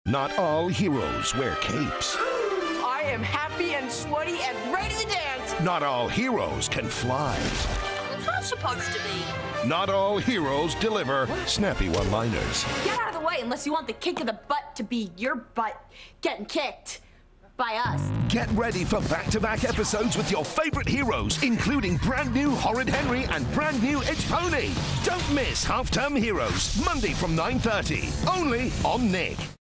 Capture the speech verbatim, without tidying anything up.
Not all heroes wear capes. I am happy and sweaty and ready to dance. Not all heroes can fly. What's that supposed to be? Not all heroes deliver snappy one-liners. Get out of the way unless you want the kick of the butt to be your butt getting kicked by us. Get ready for back-to-back episodes with your favorite heroes, including brand new Horrid Henry and brand new It's Pony. Don't miss Half-Term Heroes, Monday from nine thirty, only on Nick.